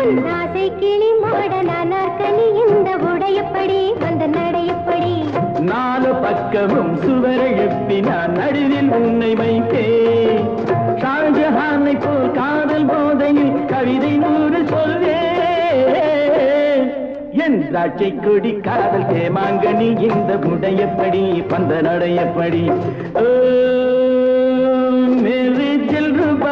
கிளி மாடலான கனி இந்த உடையப்படி வந்த நடையப்படி நாலு பக்கமும் சுவரெழுப்பி நான் நடுவில் உன்னை வைத்தேன் ஷாஜஹானை போல் காதல் போதையில் கவிதை 100 சொல்வேன் என் திராட்சை கொடி காதல் தேமாங்கனி இந்த உடையப்படி வந்த நடையப்படி மேரே தில்ருபா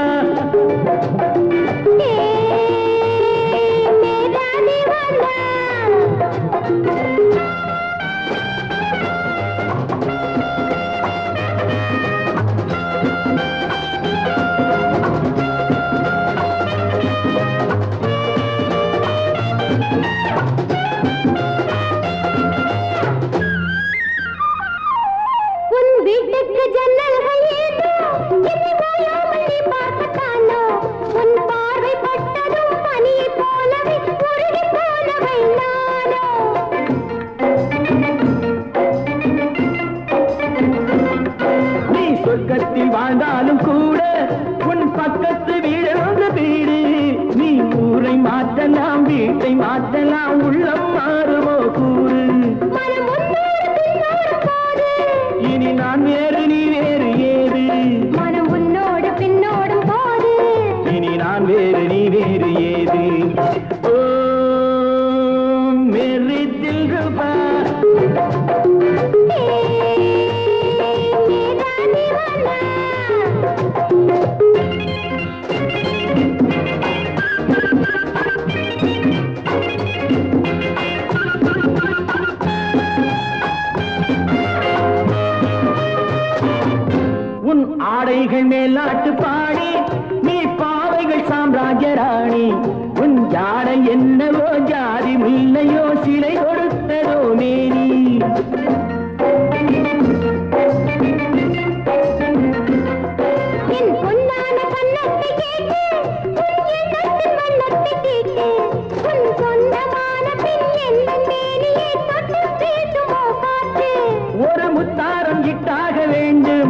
சொர்க்கத்தில் வாழ்ந்தாலும் கூட உன் பக்கத்து வீடு வீடு நீ ஊரை மாற்றலாம் வீட்டை மாற்றலாம் உள்ளம் மாறுமோ கூறு இனி நான் வேறு நீ வேறு ஏது மனம் உன்னோடு பின்னோடும் போது இனி நான் வேறு நீ வேறு ஏது ஓ மேரே தில்ருபா உன் ஆடைகள் மேலாட்டு பாடி நீ பாவைகள் சாம்ராஜ்ய ராணி உன் ஜாடை என்னவோ ஜாதி முல்லையோ சிலை கொடுத்ததோ மேனி என் பொன்னான கண்ணத்தை கேட்டு உன் எண்ணத்தின் வண்ணத்தை கேட்டு உன் சொந்தமான பின் என்ன மேனியை தொட்டு பேசுமோ காற்று ஒரு முத்தாரம் இட்டாக வேண்டும்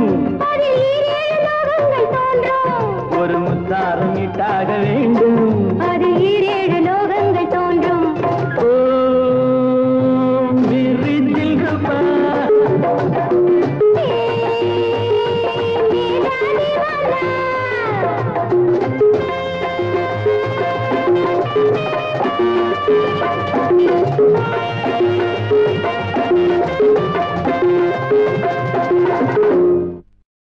ஒரு முத்தாரம் இட்டாக வேண்டும் அது 7 லோகங்கள் தோன்றும் ஓ மேரே தில்ருபா மேரா தீவானா